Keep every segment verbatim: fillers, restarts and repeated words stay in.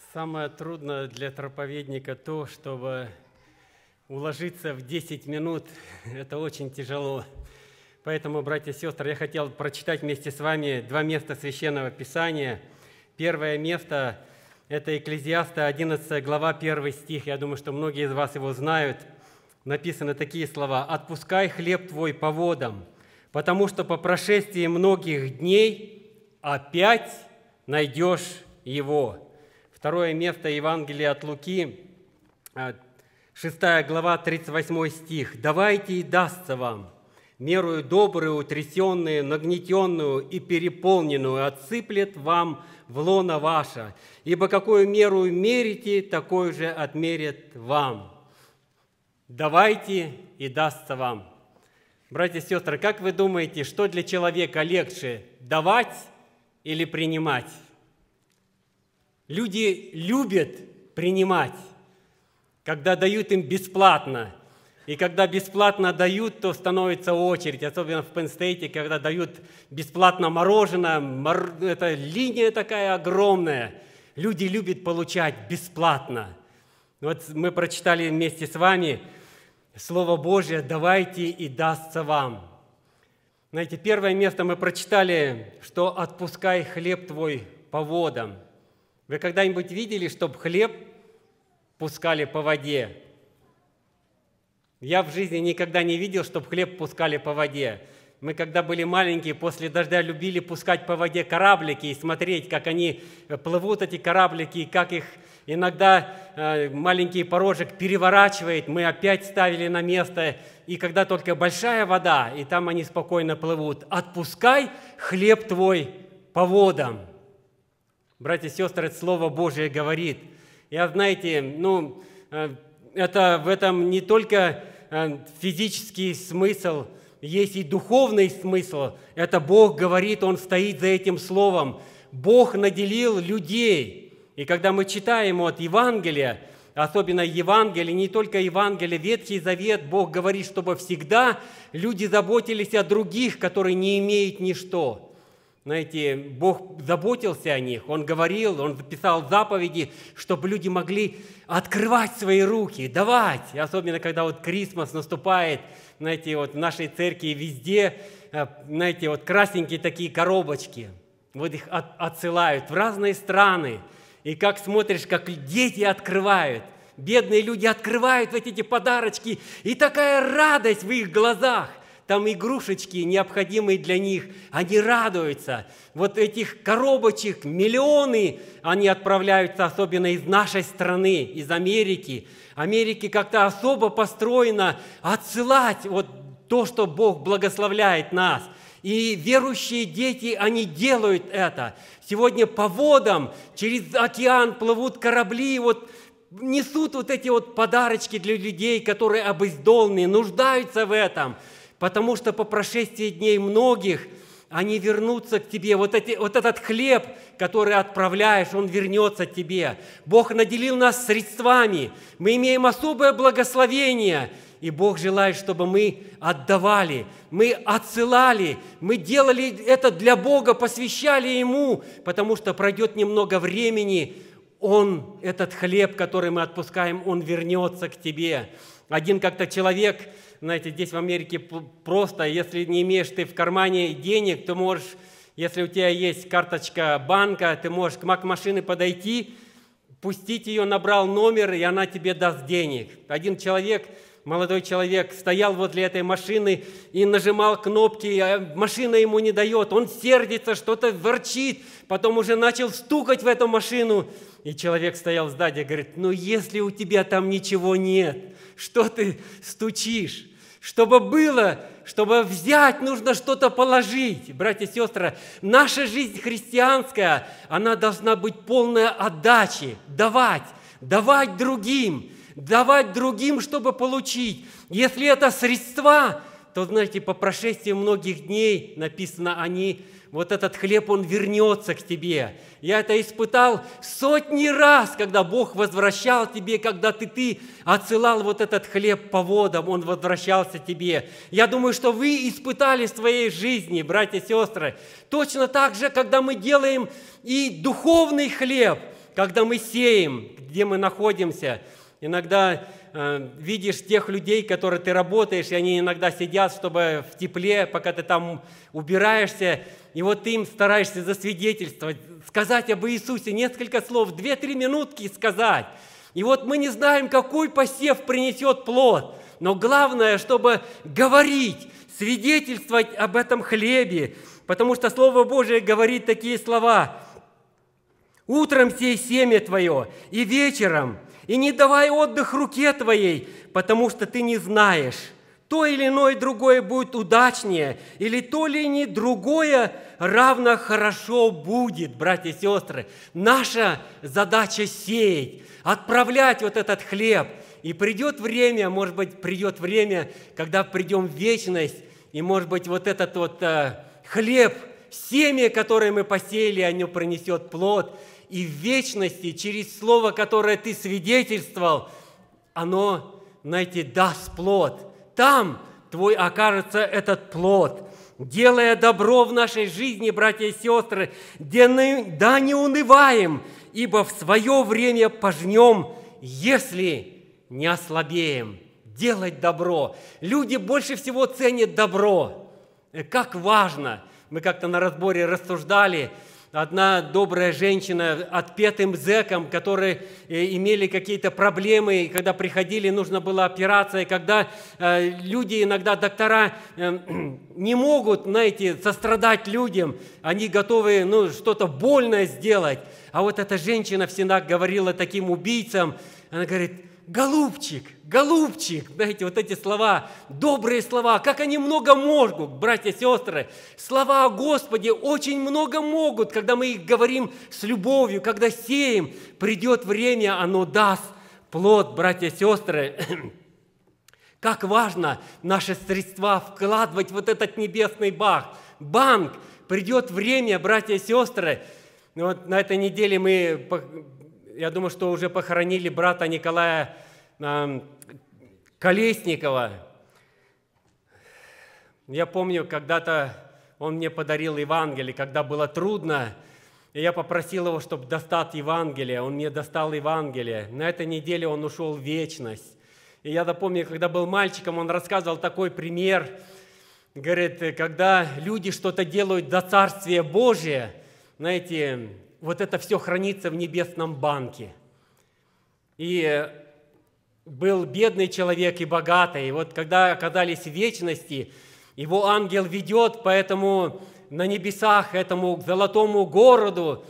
Самое трудное для проповедника то, чтобы уложиться в десять минут. Это очень тяжело. Поэтому, братья и сестры, я хотел прочитать вместе с вами два места Священного Писания. Первое место – это Экклезиаста, одиннадцатая глава, первый стих. Я думаю, что многие из вас его знают. Написаны такие слова: «Отпускай хлеб твой по водам, потому что по прошествии многих дней опять найдешь его». Второе место Евангелия от Луки, шестая глава, тридцать восьмой стих. «Давайте и дастся вам, мерую добрую, утрясенную, нагнетенную и переполненную отсыплет вам в лоно ваше, ибо какую меру мерите, такой же отмерят вам». Давайте и дастся вам. Братья и сестры, как вы думаете, что для человека легче, давать или принимать? Люди любят принимать, когда дают им бесплатно. И когда бесплатно дают, то становится очередь, особенно в Пенн-Стейте, когда дают бесплатно мороженое, мор... это линия такая огромная. Люди любят получать бесплатно. Вот мы прочитали вместе с вами Слово Божие: «Давайте и дастся вам». Знаете, первое место мы прочитали, что «отпускай хлеб твой по водам». Вы когда-нибудь видели, чтобы хлеб пускали по воде? Я в жизни никогда не видел, чтобы хлеб пускали по воде. Мы, когда были маленькие, после дождя любили пускать по воде кораблики и смотреть, как они плывут, эти кораблики, и как их иногда э, маленький порожек переворачивает, мы опять ставили на место, и когда только большая вода, и там они спокойно плывут. «Отпускай хлеб твой по водам». Братья и сестры, это Слово Божие говорит. Я, знаете, ну, это в этом не только физический смысл, есть и духовный смысл. Это Бог говорит, Он стоит за этим словом. Бог наделил людей. И когда мы читаем от Евангелия, особенно Евангелие, не только Евангелие, Ветхий Завет, Бог говорит, чтобы всегда люди заботились о других, которые не имеют ничто. Знаете, Бог заботился о них, Он говорил, Он записал заповеди, чтобы люди могли открывать свои руки, давать. И особенно, когда вот Крисмас наступает, знаете, вот в нашей церкви везде, знаете, вот красненькие такие коробочки, вот их от, отсылают в разные страны. И как смотришь, как дети открывают, бедные люди открывают вот эти подарочки, и такая радость в их глазах. Там игрушечки, необходимые для них, они радуются. Вот этих коробочек миллионы, они отправляются особенно из нашей страны, из Америки. Америки как-то особо построено отсылать вот то, что Бог благословляет нас. И верующие дети, они делают это. Сегодня по водам, через океан плывут корабли, вот несут вот эти вот подарочки для людей, которые обездоленные, нуждаются в этом. Потому что по прошествии дней многих они вернутся к тебе. Вот, эти, вот этот хлеб, который отправляешь, он вернется к тебе. Бог наделил нас средствами. Мы имеем особое благословение. И Бог желает, чтобы мы отдавали, мы отсылали, мы делали это для Бога, посвящали Ему, потому что пройдет немного времени, Он, этот хлеб, который мы отпускаем, он вернется к тебе. Один как-то человек... Знаете, здесь в Америке просто, если не имеешь ты в кармане денег, то можешь, если у тебя есть карточка банка, ты можешь к мак-машине подойти, пустить ее, набрал номер, и она тебе даст денег. Один человек, молодой человек, стоял возле этой машины и нажимал кнопки, а машина ему не дает. Он сердится, что-то ворчит, потом уже начал стукать в эту машину. И человек стоял сзади и говорит: ну если у тебя там ничего нет, что ты стучишь? Чтобы было, чтобы взять, нужно что-то положить. Братья и сестры, наша жизнь христианская, она должна быть полная отдачи, давать, давать другим, давать другим, чтобы получить. Если это средства, то, знаете, по прошествии многих дней написано, они, вот этот хлеб, он вернется к тебе. Я это испытал сотни раз, когда Бог возвращал тебе, когда ты, ты отсылал вот этот хлеб по водам, он возвращался тебе. Я думаю, что вы испытали в своей жизни, братья и сестры, точно так же, когда мы делаем и духовный хлеб, когда мы сеем, где мы находимся. Иногда э, видишь тех людей, которые ты работаешь, и они иногда сидят, чтобы в тепле, пока ты там убираешься, и вот ты им стараешься засвидетельствовать, сказать об Иисусе несколько слов, две-три минутки сказать. И вот мы не знаем, какой посев принесет плод, но главное, чтобы говорить, свидетельствовать об этом хлебе, потому что Слово Божие говорит такие слова: «Утром сей семя твое, и вечером, и не давай отдых руке твоей, потому что ты не знаешь, то или иное другое будет удачнее, или то или иное другое равно хорошо будет», братья и сестры. Наша задача сеять, отправлять вот этот хлеб. И придет время, может быть, придет время, когда придем в вечность, и, может быть, вот этот вот э, хлеб, семя, которое мы посеяли, оно принесет плод. И в вечности, через слово, которое ты свидетельствовал, оно, знаете, даст плод. Там твой окажется этот плод. Делая добро в нашей жизни, братья и сестры, да не унываем, ибо в свое время пожнем, если не ослабеем. Делать добро. Люди больше всего ценят добро. Как важно. Мы как-то на разборе рассуждали. Одна добрая женщина отпетым зэкам, которые имели какие-то проблемы, и когда приходили, нужна была операция, когда э, люди, иногда доктора, э, не могут, знаете, сострадать людям, они готовы, ну, что-то больное сделать. А вот эта женщина всегда говорила таким убийцам, она говорит: «Голубчик, голубчик», знаете, вот эти слова, добрые слова, как они много могут, братья и сестры. Слова о Господе очень много могут, когда мы их говорим с любовью, когда сеем, придет время, оно даст плод, братья и сестры. Как важно наши средства вкладывать в вот этот небесный банк. Банк, придет время, братья и сестры. Вот на этой неделе мы... Я думаю, что уже похоронили брата Николая э, Колесникова. Я помню, когда-то он мне подарил Евангелие, когда было трудно, и я попросил его, чтобы достать Евангелие. Он мне достал Евангелие. На этой неделе он ушел в вечность. И я помню, когда был мальчиком, он рассказывал такой пример. Говорит, когда люди что-то делают до Царствия Божия, знаете, вот это все хранится в небесном банке. И был бедный человек и богатый. И вот когда оказались в вечности, его ангел ведет по этому, на небесах, этому золотому городу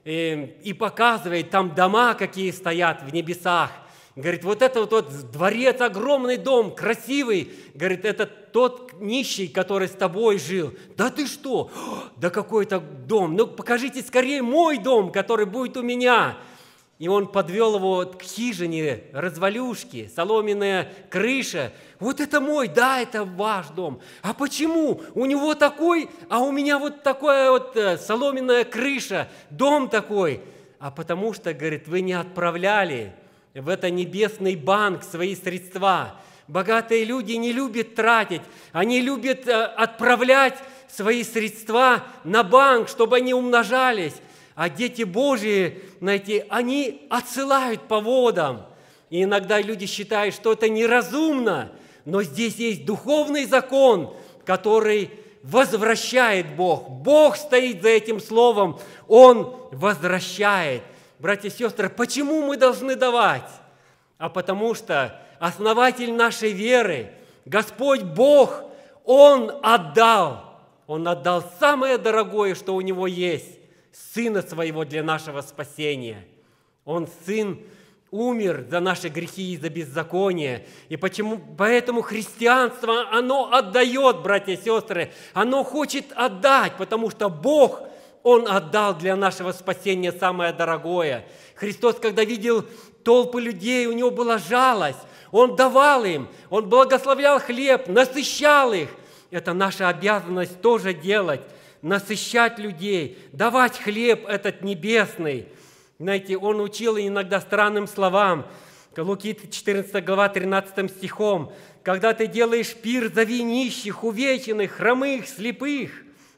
и, и показывает, там дома какие стоят в небесах. Говорит, вот это вот, вот дворец, огромный дом, красивый. Говорит, это тот нищий, который с тобой жил. Да ты что? Да какой-то дом. Ну, покажите скорее мой дом, который будет у меня. И он подвел его к хижине, развалюшки, соломенная крыша. Вот это мой, да, это ваш дом. А почему? У него такой, а у меня вот такая вот соломенная крыша, дом такой. А потому что, говорит, вы не отправляли в это небесный банк свои средства. Богатые люди не любят тратить, они любят отправлять свои средства на банк, чтобы они умножались. А дети Божьи, знаете, они отсылают по водам. И иногда люди считают, что это неразумно, но здесь есть духовный закон, который возвращает Бог. Бог стоит за этим словом, Он возвращает. Братья и сестры, почему мы должны давать? А потому что основатель нашей веры, Господь Бог, Он отдал, Он отдал самое дорогое, что у Него есть, Сына Своего для нашего спасения. Он, Сын, умер за наши грехи и за беззаконие. И почему, поэтому христианство, оно отдает, братья и сестры, оно хочет отдать, потому что Бог, Он отдал для нашего спасения самое дорогое. Христос, когда видел толпы людей, у Него была жалость. Он давал им, Он благословлял хлеб, насыщал их. Это наша обязанность тоже делать, насыщать людей, давать хлеб этот небесный. Знаете, Он учил иногда странным словам. Луки четырнадцатая глава, тринадцатым стихом. Когда ты делаешь пир, зови нищих, увеченных, хромых, слепых.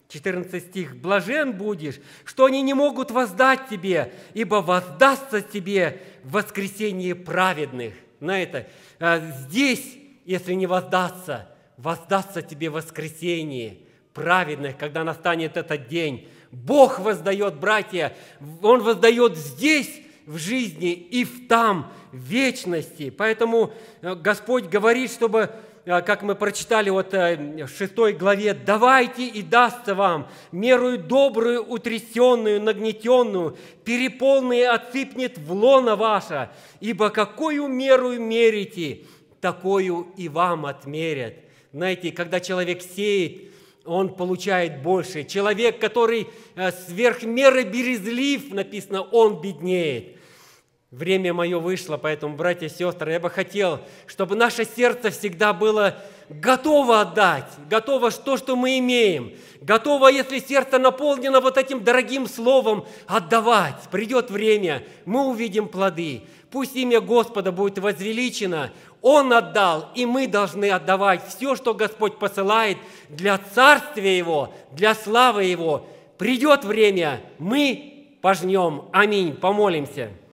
четырнадцатый стих. «Блажен будешь, что они не могут воздать тебе, ибо воздастся тебе в воскресении праведных». На это здесь, если не воздастся, воздастся тебе в воскресении праведных, когда настанет этот день. Бог воздает, братья, Он воздает здесь, в жизни, и в там, в вечности. Поэтому Господь говорит, чтобы, как мы прочитали вот в шестой главе, «Давайте, и дастся вам, мерую добрую, утрясенную, нагнетенную, переполненную отсыпнет в лоно ваше, ибо какую меру мерите, такую и вам отмерят». Знаете, когда человек сеет, он получает больше. Человек, который сверх меры березлив, написано, он беднеет. Время мое вышло, поэтому, братья и сестры, я бы хотел, чтобы наше сердце всегда было готово отдать, готово то, что мы имеем, готово, если сердце наполнено вот этим дорогим словом, отдавать. Придет время, мы увидим плоды. Пусть имя Господа будет возвеличено. Он отдал, и мы должны отдавать все, что Господь посылает для Царствия Его, для славы Его. Придет время, мы пожнем. Аминь. Помолимся.